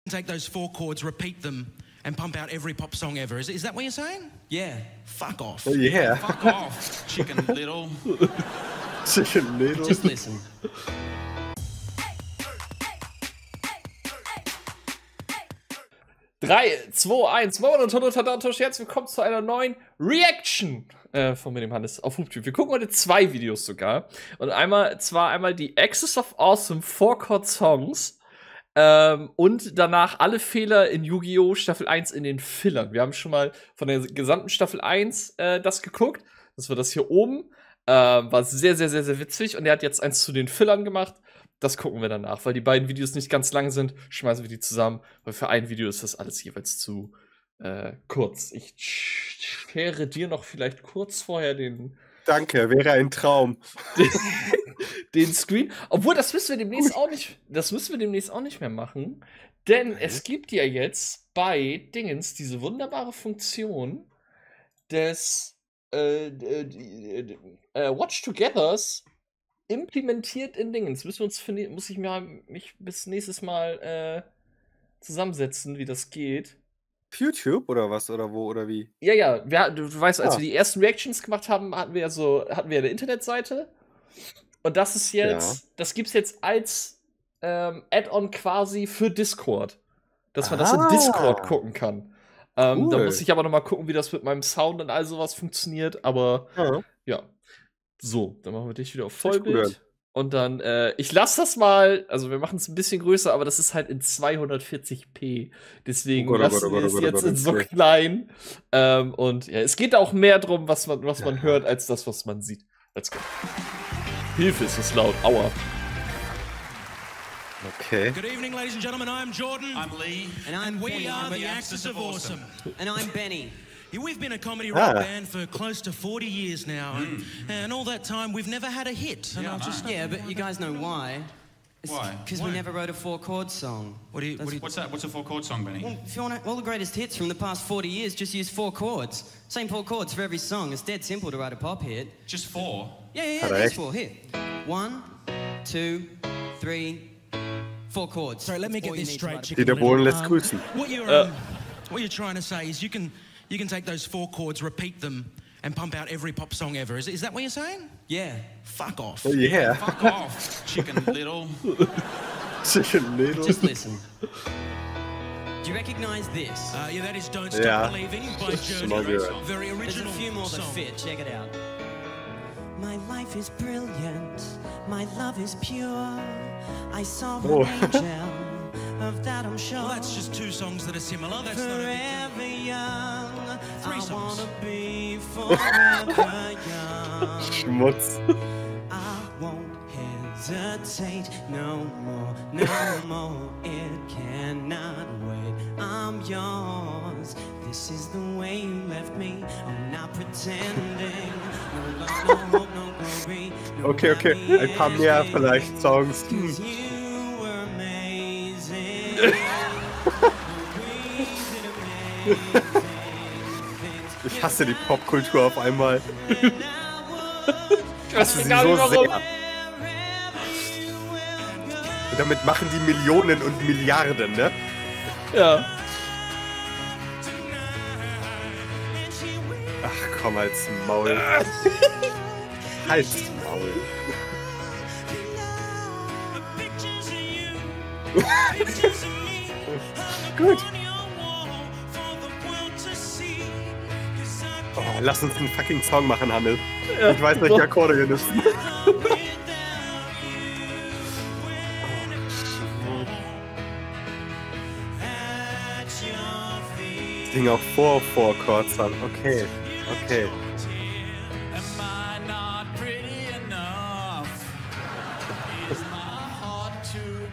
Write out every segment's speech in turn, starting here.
Take those 4 chords, repeat them, and pump out every pop song ever. Is that what you're saying? Yeah. Fuck off. Oh, yeah. Fuck off, Chicken Little. Chicken Little. Just listen. Drei, 2, 1, Moin und herzlich willkommen zu einer neuen Reaction von mir, dem Hannes, auf YouTube. Wir gucken heute 2 Videos sogar. Und einmal die Axis of Awesome 4-Chord Songs und danach alle Fehler in Yu-Gi-Oh! Staffel 1 in den Fillern. Wir haben schon mal von der gesamten Staffel 1 das geguckt. Das war das hier oben. War sehr, sehr, sehr, sehr witzig. Und er hat jetzt eins zu den Fillern gemacht. Das gucken wir danach, weil die beiden Videos nicht ganz lang sind, schmeißen wir die zusammen, weil für ein Video ist das alles jeweils zu kurz. Ich schere dir noch vielleicht kurz vorher den Danke, wäre ein Traum. den Screen. Obwohl, das müssen wir demnächst auch nicht mehr machen, denn es gibt ja jetzt bei Dingens diese wunderbare Funktion des Watch Togethers implementiert in Dingens. Muss ich mich bis nächstes Mal zusammensetzen, wie das geht. YouTube oder was? Oder wo oder wie? Ja, du weißt, als wir die ersten Reactions gemacht haben, hatten wir eine Internetseite. Und das ist jetzt, das gibt's jetzt als Add-on quasi für Discord. Dass man das in Discord gucken kann. Da muss ich aber noch mal gucken, wie das mit meinem Sound und all sowas funktioniert. Aber ja. So, dann machen wir dich wieder auf Vollbild. Und dann, ich lasse das mal, also wir machen es ein bisschen größer, aber das ist halt in 240p. Deswegen lassen wir es jetzt in so klein. Und ja, es geht auch mehr drum, was man hört, als das, was man sieht. Let's go. Hilfe, ist das laut. Aua. Okay. Good evening, ladies and gentlemen. I'm Jordan. I'm Lee. And we are the Axis of Awesome. And I'm Benny. Yeah, we've been a comedy rock band for close to 40 years now, and all that time we've never had a hit. And Yeah, but you guys know why? Why? Because we never wrote a 4-chord song. What's that? What's a 4-chord song, Benny? Well, if you want all the greatest hits from the past 40 years, just use 4 chords. Same 4 chords for every song. It's dead simple to write a pop hit. Just 4? Yeah, there's 4. Here. 1, 2, 3, 4 chords. Sorry, let me get this straight, Chicken Dieter Little. Bohlen lässt grüßen. What you're trying to say is you can take those 4 chords, repeat them, and pump out every pop song ever. Is that what you're saying? Yeah. Fuck off. Oh, yeah. Fuck off, Chicken Little. Chicken Little. Just listen. Do you recognize this? Yeah, that is Don't Stop Believing by Schon mal Journey. gehört. Very There's original a few more that song. fit. Check it out. My life is brilliant. My love is pure. I saw an angel. Of that I'm sure. Well, that's just 2 songs that are similar. That's not a Forever young. 3 songs. I wanna be forever young. Schmutz. I won't hesitate no more, no more. It cannot wait. I'm yours. This is the way you left me. I'm not pretending. No love, no hope, no glory. No Okay. Ein paar mehr vielleicht Songs. You were amazing. Ich hasse die Popkultur auf einmal. Ich weiß Sie gar so nicht warum. sehr. Und damit machen die Millionen und Milliarden, ne? Ja. Ach komm, halt's Maul. Halt's Maul. Gut. Oh, lass uns einen fucking Song machen, Hannes. Ja. Ich weiß, welche Akkorde wir nutzen. Das Ding auch vor Chords haben. Okay. Am I not pretty enough? Is my heart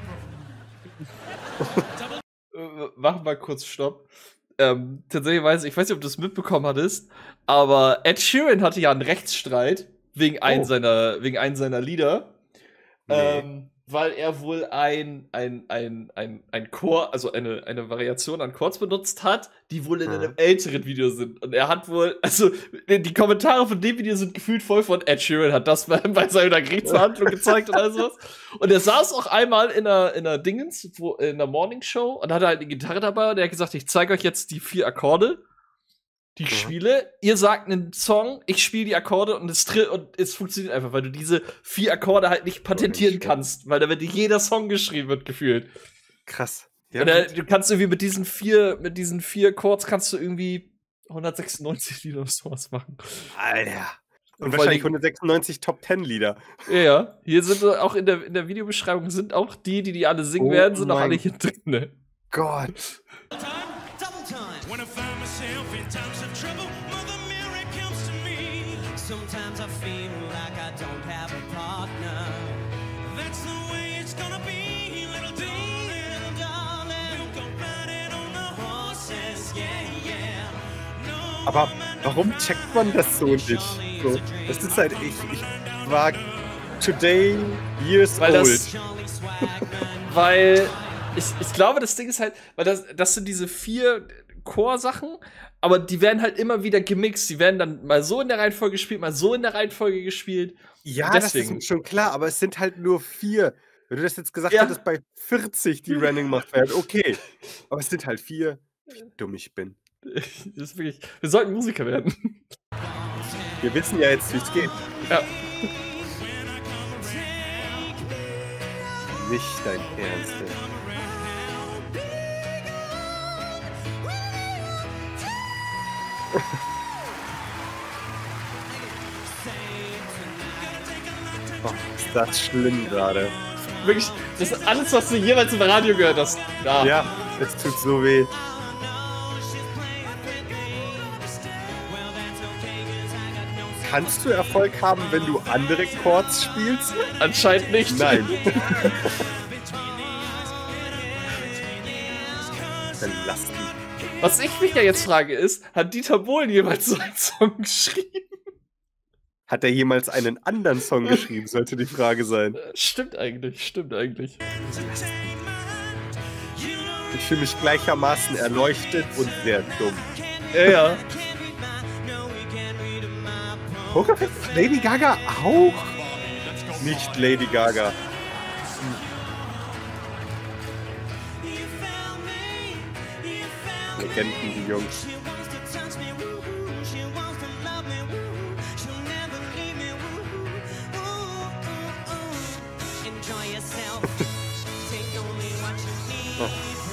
too... Mach mal kurz Stopp. Tatsächlich ich weiß nicht, ob du es mitbekommen hattest, aber Ed Sheeran hatte ja einen Rechtsstreit wegen einem seiner Lieder. Nee. weil er wohl ein Chord, also eine Variation an Chords benutzt hat, die wohl in einem älteren Video sind. Und er hat wohl, also die Kommentare von dem Video sind gefühlt voll von Ed Sheeran, hat das bei seiner Gerichtsverhandlung gezeigt und all sowas. Und er saß auch einmal in einer Dingens, in der Morning Show und hatte halt eine Gitarre dabei und er hat gesagt, ich zeige euch jetzt die 4 Akkorde, die ich spiele. Ihr sagt einen Song, ich spiele die Akkorde und es funktioniert einfach, weil du diese 4 Akkorde halt nicht patentieren kannst, weil da wird jeder Song geschrieben wird, gefühlt. Krass. Ja, Du kannst irgendwie mit diesen vier Chords kannst du irgendwie 196 Lieder oder sowas machen. Alter. Und wahrscheinlich 196 Top-10-Lieder. Ja, hier sind auch in der Videobeschreibung sind auch die alle singen werden, sind auch alle hier drin. Ne? Gott. When I find myself in times of trouble, Mother Mary comes to me. Sometimes I feel like I don't have a partner. That's the way it's gonna be, little darling. We'll go riding on the horses, yeah. No, Aber warum checkt man das so nicht? So, das ist halt, ich war today years old. Weil ich glaube, das Ding ist halt, weil das sind diese 4 Chor-Sachen, aber die werden halt immer wieder gemixt. Die werden dann mal so in der Reihenfolge gespielt, mal so in der Reihenfolge gespielt. Ja, das ist schon klar, aber es sind halt nur 4. Wenn du das jetzt gesagt hättest, bei 40 die Running gemacht werden, okay. Aber es sind halt 4. Wie dumm ich bin. Das ist wirklich, wir sollten Musiker werden. Wir wissen ja jetzt, wie es geht. Ja. Nicht dein Ernst. Ey. Oh, ist das schlimm gerade. Wirklich, das ist alles, was du jemals im Radio gehört hast. Ja, es tut so weh. Kannst du Erfolg haben, wenn du andere Chords spielst? Anscheinend nicht. Nein. Dann lass die. Was ich mich ja jetzt frage ist, hat Dieter Bohlen jemals so einen Song geschrieben? Hat er jemals einen anderen Song geschrieben, sollte die Frage sein. Stimmt eigentlich, stimmt eigentlich. Ich fühle mich gleichermaßen erleuchtet und sehr dumm. Ja. Pokerface? Lady Gaga auch? Nicht Lady Gaga. Legenden, die Jungs. Oh.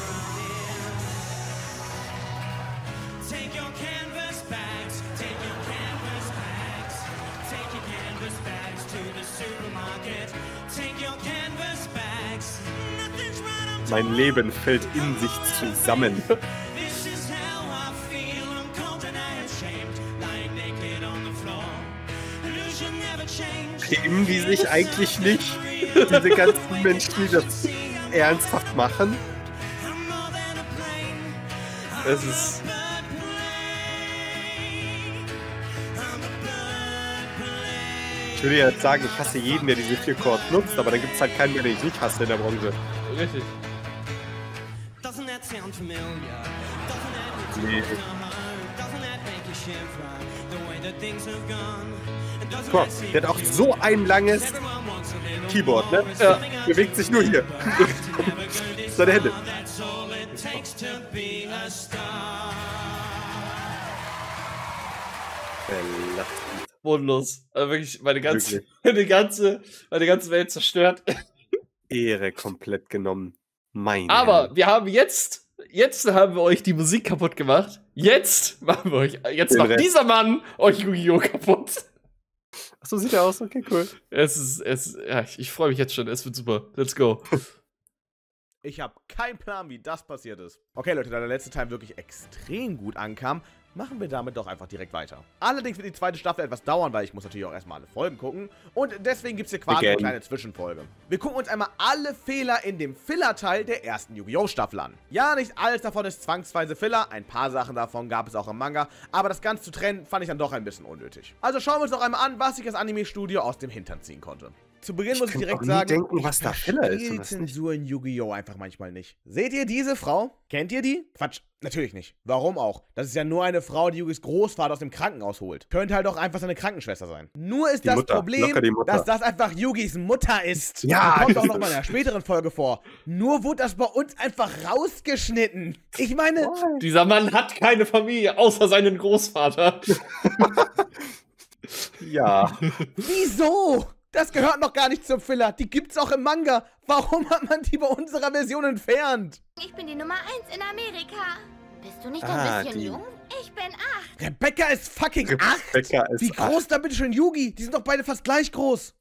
Mein Leben fällt in sich zusammen. Schämen die sich eigentlich nicht, diese ganzen Menschen, die das ernsthaft machen? Es ist. Ich würde jetzt sagen, ich hasse jeden, der diese 4 Chords nutzt, aber dann gibt es halt keinen mehr, den ich nicht hasse in der Branche. Richtig. Nee. Guck mal, der hat auch so ein langes Keyboard, ne? Ja. Bewegt sich nur hier. Seine Hände. Bodenlos. Also wirklich, meine ganze Welt zerstört. Ehre komplett genommen. Aber wir haben jetzt haben wir euch die Musik kaputt gemacht. Jetzt macht dieser Mann euch Yu-Gi-Oh! Kaputt. Achso, sieht er aus? Okay, cool. Ich freue mich jetzt schon. Es wird super. Let's go. Ich habe keinen Plan, wie das passiert ist. Okay, Leute, da der letzte Teil wirklich extrem gut ankam, machen wir damit doch einfach direkt weiter. Allerdings wird die zweite Staffel etwas dauern, weil ich muss natürlich auch erstmal alle Folgen gucken. Und deswegen gibt es hier quasi eine kleine Zwischenfolge. Wir gucken uns einmal alle Fehler in dem Filler-Teil der ersten Yu-Gi-Oh! Staffel an. Ja, nicht alles davon ist zwangsweise Filler, ein paar Sachen davon gab es auch im Manga, aber das Ganze zu trennen fand ich dann doch ein bisschen unnötig. Also schauen wir uns noch einmal an, was sich das Anime-Studio aus dem Hintern ziehen konnte. Zu Beginn muss ich könnte direkt auch nie sagen, denken, was da Filler ist die und was nicht. Zensur in Yu-Gi-Oh! Einfach manchmal nicht. Seht ihr diese Frau? Kennt ihr die? Quatsch, natürlich nicht. Warum auch? Das ist ja nur eine Frau, die Yugis Großvater aus dem Krankenhaus holt. Könnte halt auch einfach seine Krankenschwester sein. Nur ist Die das Mutter, Problem, locker die Mutter. dass das einfach Yugis Mutter ist. Ja, Die kommt auch noch mal in einer späteren Folge vor. Nur wurde das bei uns einfach rausgeschnitten. Ich meine, Dieser Mann hat keine Familie, außer seinen Großvater. Ja. wieso? Das gehört noch gar nicht zum Filler. Die gibt's auch im Manga. Warum hat man die bei unserer Version entfernt? Ich bin die Nummer 1 in Amerika. Bist du nicht Ah, ein bisschen die- jung? Ich bin 8. Rebecca ist fucking 8. Rebecca ist Wie groß da bitte schon Yugi? Die sind doch beide fast gleich groß.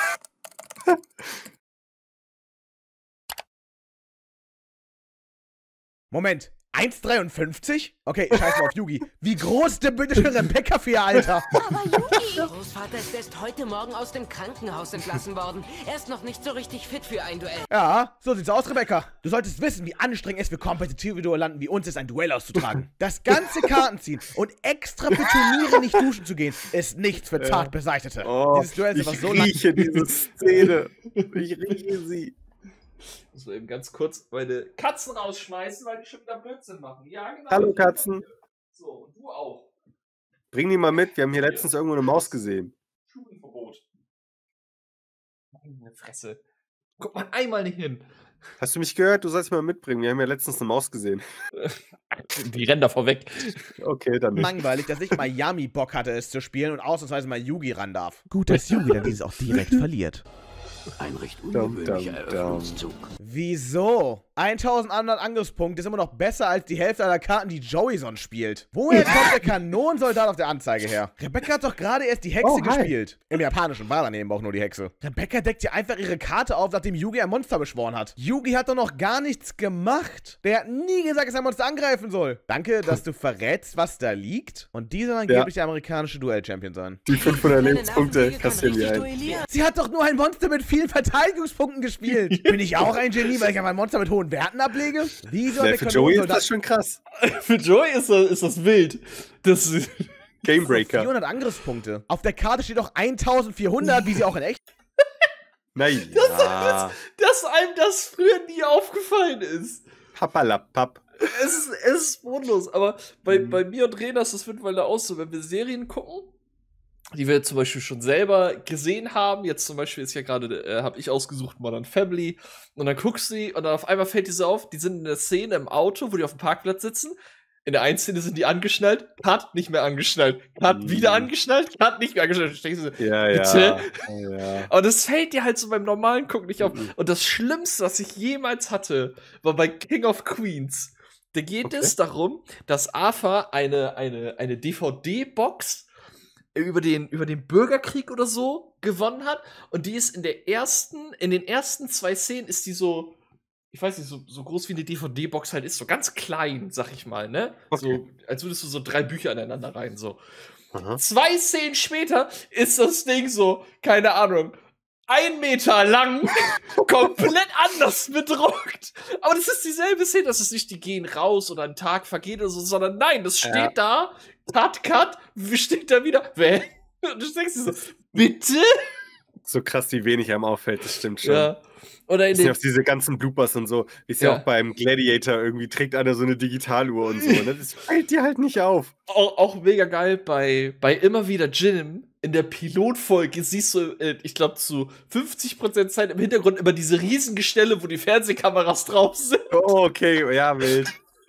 Moment, 1,53? Okay, scheiß mal auf Yugi. Wie groß denn bitte schon Rebecca für ihr Alter? Aber Yugi! Großvater ist erst heute Morgen aus dem Krankenhaus entlassen worden. Er ist noch nicht so richtig fit für ein Duell. Ja, so sieht's aus, Rebecca. Du solltest wissen, wie anstrengend es für kompetitive Duellanten wie uns ist, ein Duell auszutragen. Das ganze Kartenziehen und extra für Turniere nicht duschen zu gehen, ist nichts für zart Beseitete. Oh, Dieses Duell ist ich einfach so lang. rieche diese Szene. Ich rieche sie. Ich muss mal eben ganz kurz meine Katzen rausschmeißen, weil die schon wieder Blödsinn machen. Ja, genau. Hallo Katzen. So, und du auch. Bring die mal mit. Wir haben hier letztens irgendwo eine Maus gesehen. Schulenverbot. Meine Fresse. Guck mal einmal nicht hin. Hast du mich gehört? Du sollst mal mitbringen. Wir haben ja letztens eine Maus gesehen. Die rennen da vorweg. Okay, dann nicht. Langweilig, dass ich Miami Bock hatte, es zu spielen und ausnahmsweise mal Yugi ran darf. Gut, dass Yugi dann dieses auch direkt verliert. Ein recht Dum, ungewöhnlicher dum, Eröffnungszug. Wieso? 1100 Angriffspunkte ist immer noch besser als die Hälfte aller Karten, die Joey sonst spielt. Woher kommt der Kanonensoldat auf der Anzeige her? Rebecca hat doch gerade erst die Hexe Oh, hi. gespielt. Im Japanischen war daneben auch nur die Hexe. Rebecca deckt ja einfach ihre Karte auf, nachdem Yugi ein Monster beschworen hat. Yugi hat doch noch gar nichts gemacht. Der hat nie gesagt, dass er ein Monster angreifen soll. Danke, dass du verrätst, was da liegt. Und die soll angeblich der amerikanische Duell-Champion sein. Die 500 Meine Lebenspunkte Nervensäge kann kassieren wir richtig ein. duellieren. Sie hat doch nur ein Monster mit vielen Verteidigungspunkten gespielt. Bin ich auch ein Genie, weil ich auf ein Monster mit hohen Werten ablege? Wieso hat Ja, der für Joey ist Kanonensoldat das schon krass. Für Joey ist das wild. Das ist Gamebreaker. 400 Angriffspunkte. Auf der Karte steht doch 1400, wie sie auch in echt. Naja. dass einem das früher nie aufgefallen ist. Papalapap. Es ist bodenlos. Aber bei mir und Rena ist das mittlerweile auch so, wenn wir Serien gucken, die wir zum Beispiel schon selber gesehen haben. Jetzt zum Beispiel ist ja gerade, habe ich ausgesucht, Modern Family. Und dann guckst du die und dann auf einmal fällt dir so auf, die sind in der Szene im Auto, wo die auf dem Parkplatz sitzen. In der einen Szene sind die angeschnallt, Cut, nicht mehr angeschnallt. Cut, wieder angeschnallt, Cut, nicht mehr angeschnallt. Stehst du so, Ja, bitte? ja. Aber das fällt dir halt so beim normalen Gucken nicht auf. Und das Schlimmste, was ich jemals hatte, war bei King of Queens. Da geht es darum, dass Arthur eine DVD-Box über den Bürgerkrieg oder so gewonnen hat. Und die ist in den ersten 2 Szenen ist die so, ich weiß nicht, so groß wie eine DVD-Box halt ist, so ganz klein, sag ich mal, ne? Okay. So, als würdest du so 3 Bücher aneinander rein, so. Aha. 2 Szenen später ist das Ding so, keine Ahnung, 1 Meter lang, komplett anders bedruckt. Aber das ist dieselbe Szene, das ist nicht, die gehen raus oder ein Tag vergeht oder so, sondern nein, das steht da, Cut, steht da wieder, und du denkst dir so, bitte? So krass, wie wenig einem auffällt, das stimmt schon. Ja. Oder in Das sind den, auch diese ganzen Bloopers und so. Ist ja Ja. auch beim Gladiator irgendwie, trägt einer so eine Digitaluhr und so. Ne? Das fällt dir halt nicht auf. auch mega geil bei immer wieder Jim. In der Pilotfolge siehst du, ich glaube, zu 50% Zeit im Hintergrund immer diese Riesengestelle, wo die Fernsehkameras drauf sind. Oh, okay, ja, wild.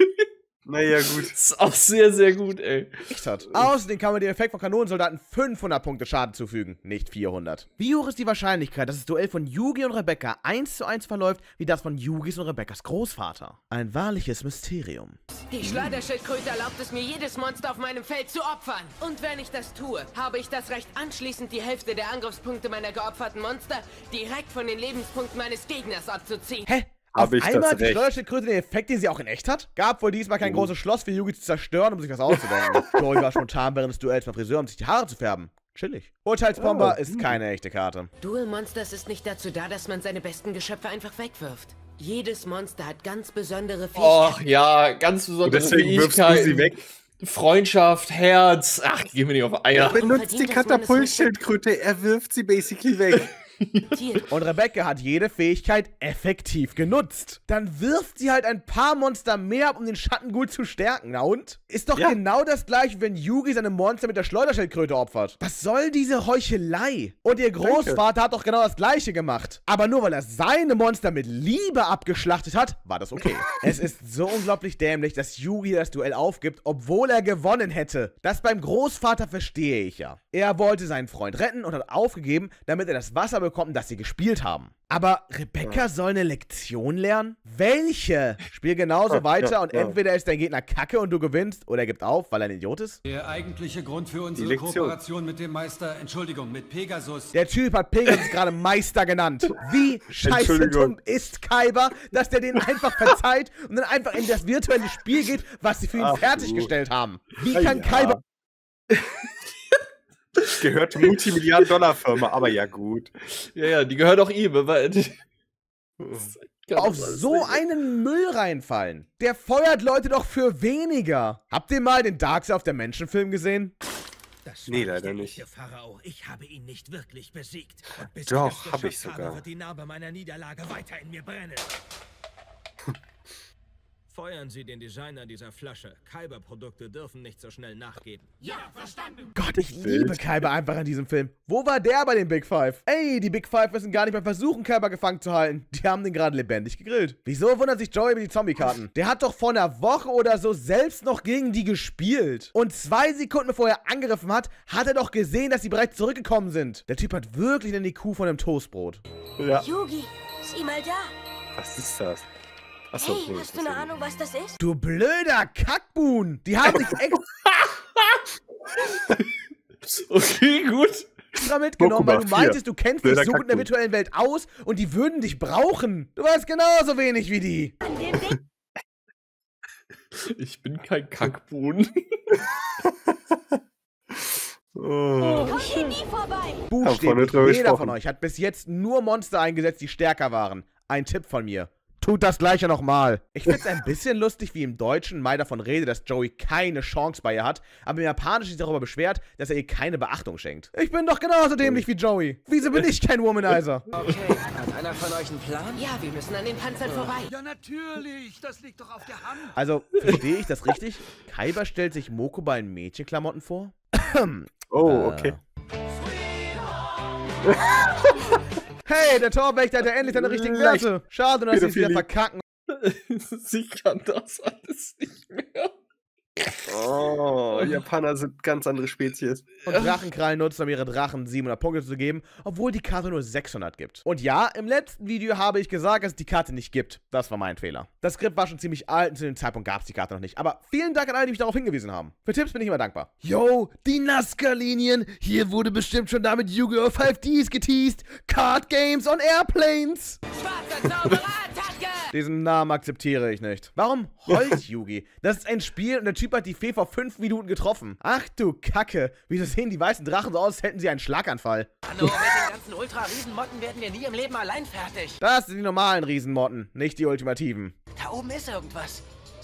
Naja, gut. Das ist auch sehr, sehr gut, ey. Echt hat. Außerdem kann man dem Effekt von Kanonensoldaten 500 Punkte Schaden zufügen, nicht 400. Wie hoch ist die Wahrscheinlichkeit, dass das Duell von Yugi und Rebecca 1:1 verläuft, wie das von Yugis und Rebeccas Großvater? Ein wahrliches Mysterium. Die Schleuderschildkröte erlaubt es mir, jedes Monster auf meinem Feld zu opfern. Und wenn ich das tue, habe ich das Recht, anschließend die Hälfte der Angriffspunkte meiner geopferten Monster direkt von den Lebenspunkten meines Gegners abzuziehen. Hä? Hab Auf ich das einmal hat die Recht? Schleuderschildkröte den Effekt, den sie auch in echt hat? Gab wohl diesmal kein großes Schloss für Yugi zu zerstören, um sich was auszudenken. Joey war spontan während des Duells beim Friseur, um sich die Haare zu färben. Chillig. Urteilsbomber ist keine echte Karte. Duel Monsters ist nicht dazu da, dass man seine besten Geschöpfe einfach wegwirft. Jedes Monster hat ganz besondere Och Fähigkeiten. ja, ganz Und besondere deswegen wirfst du Fähigkeiten. sie weg. Freundschaft, Herz. Ach, geh mir nicht auf Eier. Benutzt die Verdient, dass man es Katapultschildkröte, er wirft sie basically weg. Und Rebecca hat jede Fähigkeit effektiv genutzt. Dann wirft sie halt ein paar Monster mehr ab, um den Schattenghoul zu stärken. Na und? Ist doch genau das gleiche, wenn Yugi seine Monster mit der Schleuderschildkröte opfert. Was soll diese Heuchelei? Und ihr Großvater hat doch genau das gleiche gemacht. Aber nur weil er seine Monster mit Liebe abgeschlachtet hat, war das okay. Es ist so unglaublich dämlich, dass Yugi das Duell aufgibt, obwohl er gewonnen hätte. Das beim Großvater verstehe ich ja. Er wollte seinen Freund retten und hat aufgegeben, damit er das Wasser bekommt, das sie gespielt haben. Aber Rebecca soll eine Lektion lernen? Welche? Spiel genauso weiter und entweder ist dein Gegner kacke und du gewinnst oder er gibt auf, weil er ein Idiot ist. Der eigentliche Grund für unsere Kooperation mit dem Meister, mit Pegasus. Der Typ hat Pegasus gerade Meister genannt. Wie scheiße dumm ist Kaiba, dass der den einfach verzeiht und dann einfach in das virtuelle Spiel geht, was sie für ihn fertiggestellt haben. Wie kann Kaiba... Gehört Multimilliarden-Dollar-Firma, aber ja gut. Ja, die gehört auch ihm, weil auf so einen Müll reinfallen. Der feuert Leute doch für weniger. Habt ihr mal den Darkseid auf der Menschenfilm gesehen? Nee, leider nicht. Pharao. Ich habe ihn nicht wirklich besiegt. Und bis doch, habe ich sogar. Wird die Narbe meiner Niederlage weiter in mir brennen. Feuern Sie den Designer dieser Flasche. Kaiba-Produkte dürfen nicht so schnell nachgeben. Ja, verstanden! Gott, ich liebe Kaiba einfach in diesem Film. Wo war der bei den Big Five? Ey, die Big Five müssen gar nicht mehr versuchen, Kaiba gefangen zu halten. Die haben den gerade lebendig gegrillt. Wieso wundert sich Joey über die Zombie-Karten? Der hat doch vor einer Woche oder so selbst noch gegen die gespielt. Und 2 Sekunden bevor er angegriffen hat, hat er doch gesehen, dass sie bereits zurückgekommen sind. Der Typ hat wirklich eine IQ von einem Toastbrot. Ja. Yugi, sieh mal da. Was ist das? Achso, Hey, nee, hast du eine Ahnung, was das ist? Du blöder Kackbuhn! Die haben sich okay, gut. extra mitgenommen, weil du meintest, du kennst dich so gut in der virtuellen Welt aus und die würden dich brauchen. Du weißt genauso wenig wie die. Ich bin kein Kackbuhn. Kommt hier nie vorbei. Buchstäblich, jeder von euch hat bis jetzt nur Monster eingesetzt, die stärker waren. Ein Tipp von mir. Tut das Gleiche nochmal. Ich find's ein bisschen lustig, wie im Deutschen Mai davon redet, dass Joey keine Chance bei ihr hat, aber im Japanischen sich darüber beschwert, dass er ihr keine Beachtung schenkt. Ich bin doch genauso dämlich wie Joey. Wieso bin ich kein Womanizer? Okay, hat einer von euch einen Plan? Ja, wir müssen an den Panzern vorbei. Ja, natürlich. Das liegt doch auf der Hand. Also, verstehe ich das richtig? Kaiba stellt sich Mokuba in Mädchenklamotten vor? Oh, okay. Hey, der Torwächter hat ja endlich seine richtigen Werte. Schade, dass sie es wieder verkacken. Sie kann das alles nicht mehr. Oh, Japaner sind ganz andere Spezies. Und Drachenkrallen nutzen, um ihre Drachen 700 Punkte zu geben, obwohl die Karte nur 600 gibt. Und ja, im letzten Video habe ich gesagt, dass es die Karte nicht gibt. Das war mein Fehler. Das Skript war schon ziemlich alt und zu dem Zeitpunkt gab es die Karte noch nicht. Aber vielen Dank an alle, die mich darauf hingewiesen haben. Für Tipps bin ich immer dankbar. Yo, die Nazca-Linien. Hier wurde bestimmt schon damit Yu-Gi-Oh! 5Ds geteased. Card Games on Airplanes. Schwarzer Zauberattacke! Diesen Namen akzeptiere ich nicht. Warum Holz-Yugi? Das ist ein Spiel und der Typ hat die Fee vor 5 Minuten getroffen. Ach du Kacke. Wieso sehen die weißen Drachen so aus, als hätten sie einen Schlaganfall? Hallo, mit den ganzen Ultra-Riesenmotten werden wir nie im Leben allein fertig. Das sind die normalen Riesenmotten, nicht die ultimativen. Da oben ist irgendwas.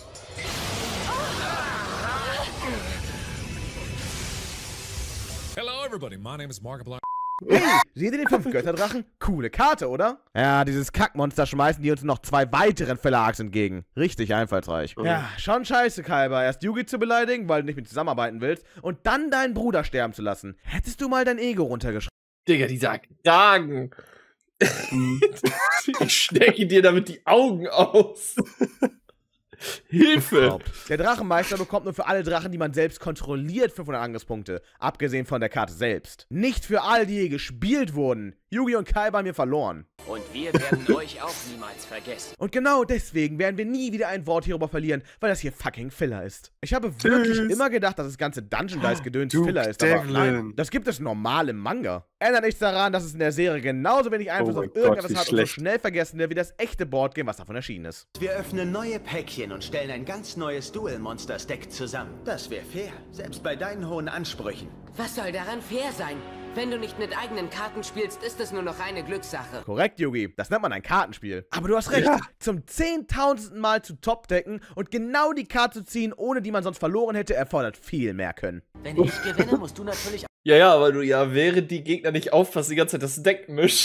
Hello everybody, my name is Markiplier. Hey, seht ihr den 5-Götter-Drachen? Coole Karte, oder? Ja, dieses Kackmonster schmeißen die uns noch 2 weiteren Fellarks entgegen. Richtig einfallsreich. Ja, schon scheiße, Kaiba. Erst Yugi zu beleidigen, weil du nicht mit zusammenarbeiten willst, und dann deinen Bruder sterben zu lassen. Hättest du mal dein Ego runtergeschrieben? Digga, dieser Kragen. Ich stecke dir damit die Augen aus. Hilfe! Der Drachenmeister bekommt nur für alle Drachen, die man selbst kontrolliert, 500 Angriffspunkte. Abgesehen von der Karte selbst. Nicht für alle, die hier gespielt wurden. Yugi und Kaiba haben hier verloren. Und wir werden euch auch niemals vergessen. Und genau deswegen werden wir nie wieder ein Wort hierüber verlieren, weil das hier fucking Filler ist. Ich habe wirklich immer gedacht, dass das ganze Dungeon Dice Gedöns Filler ist, aber nein, das gibt es normal im Manga. Ändert nichts daran, dass es in der Serie genauso wenig Einfluss auf irgendetwas hat und so schnell vergessen wird, wie das echte Boardgame, was davon erschienen ist. Wir öffnen neue Päckchen und stellen ein ganz neues Duel-Monsters-Deck zusammen. Das wäre fair, selbst bei deinen hohen Ansprüchen. Was soll daran fair sein? Wenn du nicht mit eigenen Karten spielst, ist es nur noch eine Glückssache. Korrekt, Yugi. Das nennt man ein Kartenspiel. Aber du hast recht. Ja. Zum 10.000. Mal zu Top-Decken und genau die Karte zu ziehen, ohne die man sonst verloren hätte, erfordert viel mehr Können. Wenn ich gewinne, musst du natürlich... Ja, aber du während die Gegner nicht aufpassen, die ganze Zeit das Deck mischt.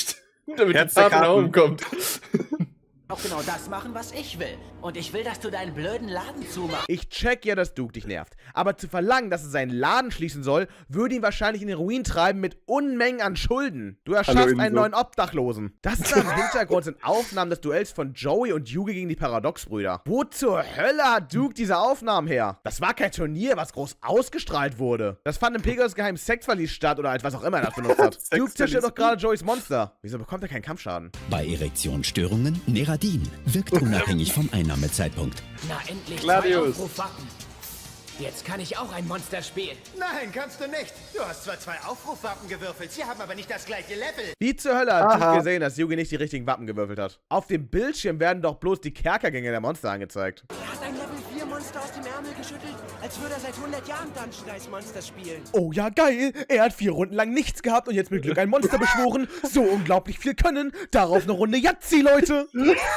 Damit der Partner umkommt. Auch genau das machen, was ich will. Und ich will, dass du deinen blöden Laden zumachst. Ich check ja, dass Duke dich nervt. Aber zu verlangen, dass er seinen Laden schließen soll, würde ihn wahrscheinlich in den Ruin treiben mit Unmengen an Schulden. Du erschaffst einen neuen Obdachlosen. Das da im Hintergrund sind Aufnahmen des Duells von Joey und Yugi gegen die Paradox-Brüder. Wo zur Hölle hat Duke diese Aufnahmen her? Das war kein Turnier, was groß ausgestrahlt wurde. Das fand im Pegasus geheimen Sexverlies statt oder als was auch immer er das benutzt hat. Duke zerstört doch gerade Joeys Monster. Wieso bekommt er keinen Kampfschaden? Bei Erektionsstörungen Neradin. Wirkt unabhängig vom Einnahmezeitpunkt. Na endlich Gladius. 2 Aufrufwappen. Jetzt kann ich auch ein Monster spielen. Nein, kannst du nicht. Du hast zwar 2 Aufrufwappen gewürfelt, sie haben aber nicht das gleiche Level. Wie zur Hölle hat Duke gesehen, dass Yugi nicht die richtigen Wappen gewürfelt hat? Auf dem Bildschirm werden doch bloß die Kerkergänge der Monster angezeigt. Er hat ein Level 4 Monster aus dem Ärmel geschüttelt, als würde er seit 100 Jahren Dungeon Dice Monsters spielen. Oh ja, geil. Er hat 4 Runden lang nichts gehabt und jetzt mit Glück ein Monster beschworen. So unglaublich viel können. Darauf eine Runde Yahtzee, Leute.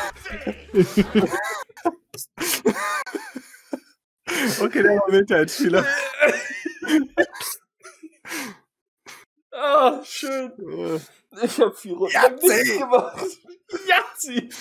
Okay, der war Wildheitsspieler. Ah, schön. Ich hab 4 Runden nichts gemacht. Yahtzee.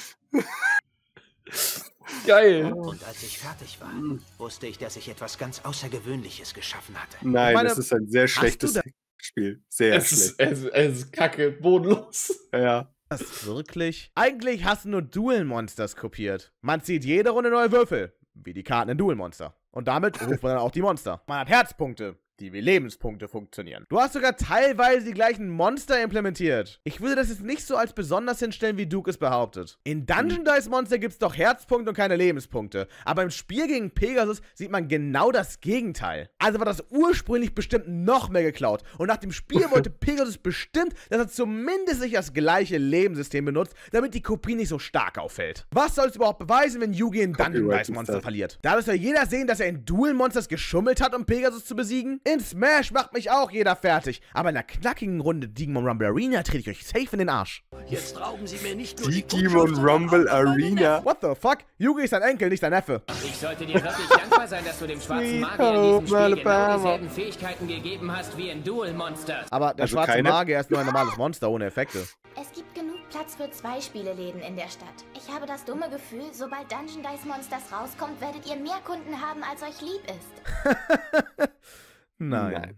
Geil. Und als ich fertig war, wusste ich, dass ich etwas ganz Außergewöhnliches geschaffen hatte. Nein, das ist ein sehr schlechtes Spiel. Sehr schlecht. Es ist kacke, bodenlos. Ja. Das wirklich? Eigentlich hast du nur Duel Monsters kopiert. Man zieht jede Runde neue Würfel, wie die Karten in Duel Monster. Und damit ruft man dann auch die Monster. Man hat Herzpunkte, die wie Lebenspunkte funktionieren. Du hast sogar teilweise die gleichen Monster implementiert. Ich würde das jetzt nicht so als besonders hinstellen, wie Duke es behauptet. In Dungeon Dice Monster gibt es doch Herzpunkte und keine Lebenspunkte. Aber im Spiel gegen Pegasus sieht man genau das Gegenteil. Also war das ursprünglich bestimmt noch mehr geklaut. Und nach dem Spiel wollte Pegasus bestimmt, dass er zumindest nicht das gleiche Lebenssystem benutzt, damit die Kopie nicht so stark auffällt. Was soll es überhaupt beweisen, wenn Yugi in Dungeon Dice Monster verliert? Da muss ja jeder sehen, dass er in Duel Monsters geschummelt hat, um Pegasus zu besiegen? In Smash macht mich auch jeder fertig. Aber in einer knackigen Runde Digimon Rumble Arena trete ich euch safe in den Arsch. Jetzt rauben sie mir nicht nur Digimon Rumble Arena. What the fuck? Yugi ist dein Enkel, nicht dein Neffe. Ich sollte dir wirklich dankbar sein, dass du dem schwarzen Magier in diesem Spiel genau dieselben Fähigkeiten gegeben hast wie in Duel Monsters. Aber der schwarze Magier ist nur ein normales Monster ohne Effekte. Es gibt genug Platz für 2 Spieleläden in der Stadt. Ich habe das dumme Gefühl, sobald Dungeon Dice Monsters rauskommt, werdet ihr mehr Kunden haben, als euch lieb ist. Nein.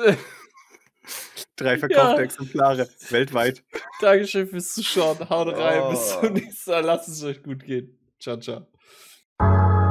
3 verkaufte Exemplare weltweit. Dankeschön fürs Zuschauen. Haut rein. Bis zum nächsten Mal. Lasst es euch gut gehen. Ciao, ciao.